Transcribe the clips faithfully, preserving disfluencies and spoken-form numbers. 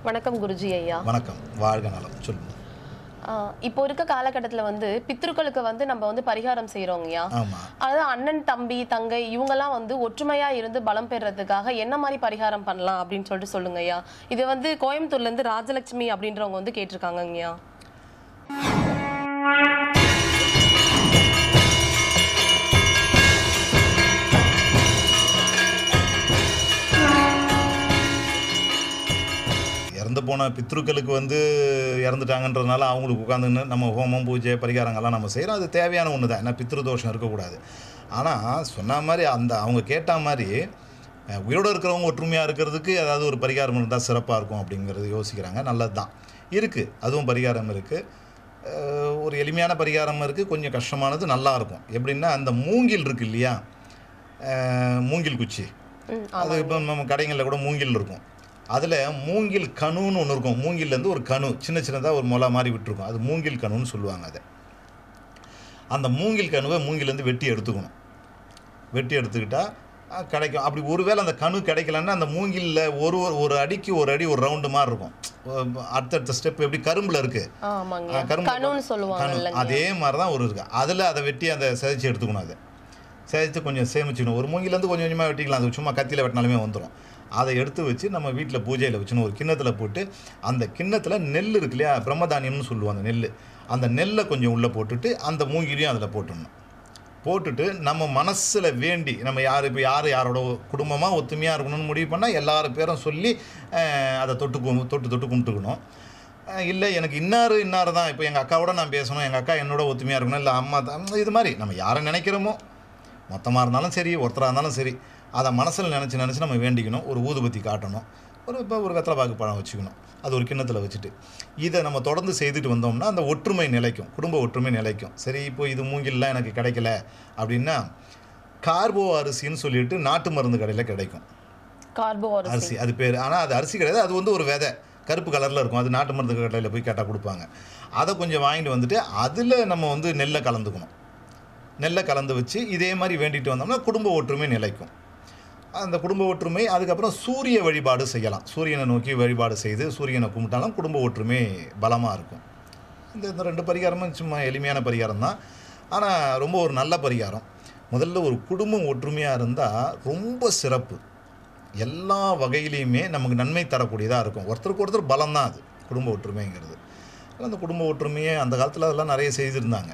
வணக்கம் குருஜி ஐயா. வணக்கம். வாழ்க நலம். சொல்லுங்க. இப்போ இருக்க காலகட்டத்தில் வந்து பித்ருக்களுக்கு வந்து நம்ம வந்து பரிகாரம் செய்யறோங்கய்யா. அதாவது அண்ணன் தம்பி தங்கை இவங்கெல்லாம் வந்து ஒற்றுமையா இருந்து பலம் பெறதுக்காக என்ன மாதிரி பரிகாரம் பண்ணலாம் அப்படின்னு சொல்லிட்டு சொல்லுங்க ஐயா. இது வந்து கோயம்புத்தூர்ல இருந்து ராஜலட்சுமி அப்படின்றவங்க வந்து கேட்டிருக்காங்கய்யா. இறந்து போன பித்ருக்களுக்கு வந்து இறந்துட்டாங்கன்றதுனால அவங்களுக்கு உட்காந்துன்னு நம்ம ஹோமம் பூஜை பரிகாரங்கள்லாம் நம்ம செய்கிறோம். அது தேவையான ஒன்று தான். ஏன்னா பித்ரு தோஷம் இருக்கக்கூடாது. ஆனால் சொன்ன மாதிரி அந்த அவங்க கேட்ட மாதிரி உயிரோடு இருக்கிறவங்க ஒற்றுமையாக இருக்கிறதுக்கு ஏதாவது ஒரு பரிகாரம் இருந்தால் சிறப்பாக இருக்கும் அப்படிங்கிறது யோசிக்கிறாங்க. நல்லது தான் இருக்குது. அதுவும் பரிகாரம் இருக்குது. ஒரு எளிமையான பரிகாரம் இருக்குது, கொஞ்சம் கஷ்டமானது நல்லாயிருக்கும். எப்படின்னா அந்த மூங்கில் இருக்குது இல்லையா, மூங்கில் குச்சி, அது இப்போ நம்ம கடைகளில் கூட மூங்கில் இருக்கும். அதில் மூங்கில் கணுன்னு ஒன்று இருக்கும். மூங்கிலேருந்து ஒரு கணு சின்ன சின்னதாக ஒரு முளை மாதிரி விட்டுருக்கும். அது மூங்கில் கணுன்னு சொல்லுவாங்க. அதை அந்த மூங்கில் கணுவை மூங்கிலேருந்து வெட்டி எடுத்துக்கணும். வெட்டி எடுத்துக்கிட்டால் கிடைக்கும். அப்படி ஒருவேளை அந்த கணு கிடைக்கலன்னா அந்த மூங்கிலில் ஒரு ஒரு அடிக்கு ஒரு அடி ஒரு ரவுண்டு மாதிரி இருக்கும். அடுத்தடுத்த ஸ்டெப் எப்படி கரும்பில் இருக்குது, கரும்பு அதே மாதிரி தான் ஒரு இருக்குது. அதில் அதை வெட்டி அதை சிதைச்சி எடுத்துக்கணும். அதை சிதைச்சு கொஞ்சம் சேமிச்சுக்கணும். ஒரு மூங்கிலேருந்து கொஞ்சம் கொஞ்சமாக வெட்டிக்கலாம். அது சும்மா கத்தியில் வெட்டினாலுமே வந்துடும். அதை எடுத்து வச்சு நம்ம வீட்டில் பூஜையில் வச்சுன்னு ஒரு கிண்ணத்தில் போட்டு, அந்த கிண்ணத்தில் நெல் இருக்கு இல்லையா, பிரம்மதானியம்னு சொல்லுவாங்க நெல், அந்த நெல்லை கொஞ்சம் உள்ளே போட்டுட்டு அந்த மூங்கிலையும் அதில் போட்டுடணும். போட்டுட்டு நம்ம மனசில் வேண்டி, நம்ம யார் இப்போ யார் யாரோட குடும்பமாக ஒத்துமையாக இருக்கணும்னு முடிவு பண்ணால் எல்லாரும் பேரும் சொல்லி அதை தொட்டு தொட்டு தொட்டு கும்பிட்டுக்கணும். இல்லை எனக்கு இன்னார் இன்னார் தான், இப்போ எங்கள் அக்காவோட நான் பேசணும், எங்கள் அக்கா என்னோட ஒத்துமையாக இருக்கணும், இல்லை அம்மா தான், இது மாதிரி நம்ம யாரை நினைக்கிறோமோ, மொத்தமாக இருந்தாலும் சரி ஒருத்தராக இருந்தாலும் சரி, அதை மனசில் நினச்சி நினச்சி நம்ம வேண்டிக்கணும். ஒரு ஊதுபத்தி காட்டணும். ஒரு இப்போ ஒரு வெத்தலை பாக்கு பழம் வச்சுக்கணும். அது ஒரு கிண்ணத்தில் வச்சுட்டு இதை நம்ம தொடர்ந்து செய்துட்டு வந்தோம்னா அந்த ஒற்றுமை நிலைக்கும், குடும்ப ஒற்றுமை நிலைக்கும். சரி, இப்போ இது மூங்கில்லாம் எனக்கு கிடைக்கல அப்படின்னா கார்போ அரிசின்னு சொல்லிட்டு நாட்டு மருந்து கடையில் கிடைக்கும். கார்போ அரிசி அது பேர். ஆனால் அது அரிசி கிடையாது, அது வந்து ஒரு விதை கருப்பு கலரில் இருக்கும். அது நாட்டு மருந்து கடையில் போய் கேட்டால் கொடுப்பாங்க. அதை கொஞ்சம் வாங்கிட்டு வந்துட்டு அதில் நம்ம வந்து நெல்லை கலந்துக்கணும். நெல்லை கலந்து வச்சு இதே மாதிரி வேண்டிட்டு வந்தோம்னா குடும்ப ஒற்றுமை நிலைக்கும். அந்த குடும்ப ஒற்றுமை. அதுக்கப்புறம் சூரிய வழிபாடு செய்யலாம். சூரியனை நோக்கி வழிபாடு செய்து சூரியனை கும்பிட்டாலும் குடும்ப ஒற்றுமை பலமாக இருக்கும். இந்த இந்த ரெண்டு பரிகாரமும் சும்மா எளிமையான பரிகாரம் தான். ஆனால் ரொம்ப ஒரு நல்ல பரிகாரம். முதல்ல ஒரு குடும்பம் ஒற்றுமையாக இருந்தால் ரொம்ப சிறப்பு. எல்லா வகையிலையுமே நமக்கு நன்மை தரக்கூடியதாக இருக்கும். ஒருத்தருக்கு ஒருத்தர் பலம்தான் அது குடும்ப ஒற்றுமைங்கிறது. அந்த குடும்ப ஒற்றுமையை அந்த காலத்தில் அதெல்லாம் நிறைய செய்திருந்தாங்க.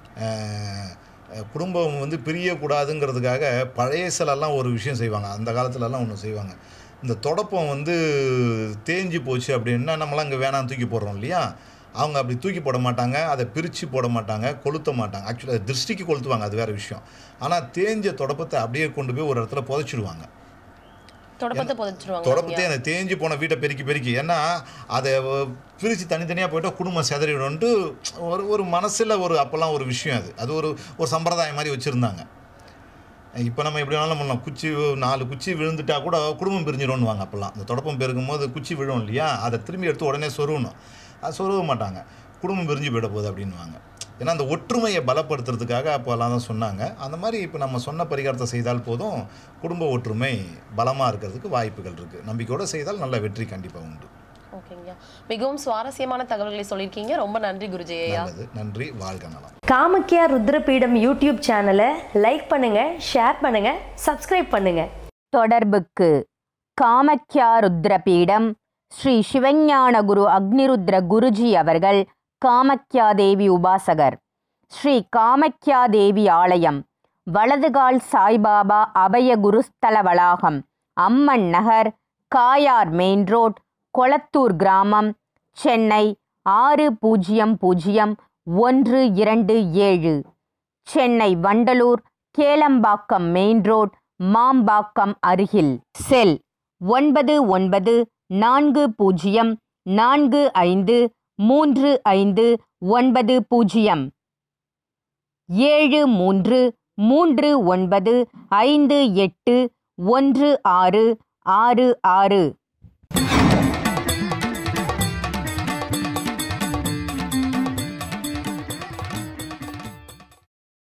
குடும்பம் வந்து பிரியக்கூடாதுங்கிறதுக்காக பழைய சிலெல்லாம் ஒரு விஷயம் செய்வாங்க. அந்த காலத்துலலாம் ஒன்று செய்வாங்க. இந்த தொடப்பம் வந்து தேஞ்சு போச்சு அப்படின்னா நம்மளாம் இங்கே வேணாம் தூக்கி போடுறோம் இல்லையா, அவங்க அப்படி தூக்கி போட மாட்டாங்க. அதை பிரித்து போட மாட்டாங்க, கொளுத்த மாட்டாங்க. ஆக்சுவலாக திருஷ்டிக்கு கொளுத்துவாங்க, அது வேறு விஷயம். ஆனால் தேஞ்ச தொடப்பத்தை அப்படியே கொண்டு போய் ஒரு இடத்துல புதைச்சிடுவாங்க. தொடப்பத்தை புதைச்சிடுவாங்க. தொடப்பத்தை அந்த தேஞ்சு போன வீட்டை பெருக்கி பெருக்கி, ஏன்னா அதை பிரித்து தனித்தனியாக போய்ட்டால் குடும்பம் செதறிவிடும்ட்டு ஒரு ஒரு மனசில் ஒரு அப்போல்லாம் ஒரு விஷயம். அது அது ஒரு ஒரு சம்பிரதாயம் மாதிரி வச்சுருந்தாங்க. இப்போ நம்ம எப்படி வேணாலும் பண்ணலாம். குச்சி நாலு குச்சி விழுந்துட்டா கூட குடும்பம் பிரிஞ்சிடும்னுவாங்க. அப்போல்லாம் அந்த தொடப்பம் பெருக்கும் போது குச்சி விழும் இல்லையா, அதை திரும்பி எடுத்து உடனே சொருகணும். அது சொருக மாட்டாங்க, குடும்பம் பிரிஞ்சு போயிட போகுது அப்படின்வாங்க. ஏன்னா அந்த ஒற்றுமையை பலப்படுத்துறதுக்காக அப்போல்லாம் தான் சொன்னாங்க. அந்த மாதிரி இப்போ நம்ம சொன்ன பரிகாரத்தை செய்தால் போதும், குடும்ப ஒற்றுமை பலமாக இருக்கிறதுக்கு வாய்ப்புகள் இருக்குது. நம்பிக்கையோடு செய்தால் நல்ல வெற்றி கண்டிப்பாக உண்டு. ஓகேங்கய்யா, மிகவும் சுவாரஸ்யமான தகவல்களை சொல்லியிருக்கீங்க. ரொம்ப நன்றி குருஜி ஐயா. நன்றி. வாழ்க நலம். காமக்யா ருத்ர பீடம் யூடியூப் சேனலை லைக் பண்ணுங்க, ஷேர் பண்ணுங்க, சப்ஸ்கிரைப் பண்ணுங்க. தொடர்புக்கு காமக்யா ருத்ர பீடம் ஸ்ரீ சிவஞான குரு அக்னிருத்ர குருஜி அவர்கள் காமக்யா தேவி உபாசகர். ஸ்ரீ காமக்யா தேவி ஆலயம், வலதுகால் சாய்பாபா அபய குருஸ்தல வளாகம், அம்மன் நகர், காயார் மெயின் ரோட், கொளத்தூர் கிராமம், சென்னை ஆறு பூஜ்ஜியம் பூஜ்ஜியம் ஒன்று இரண்டு ஏழு. சென்னை வண்டலூர் கேளம்பாக்கம் மெயின் ரோட், மாம்பாக்கம் அருகில். செல் ஒன்பது ஒன்பது நான்கு பூஜ்ஜியம் நான்கு ஐந்து மூன்று ஐந்து ஒன்பது பூஜ்ஜியம் ஏழு மூன்று மூன்று ஒன்பது ஐந்து எட்டு ஒன்று ஆறு ஆறு ஆறு.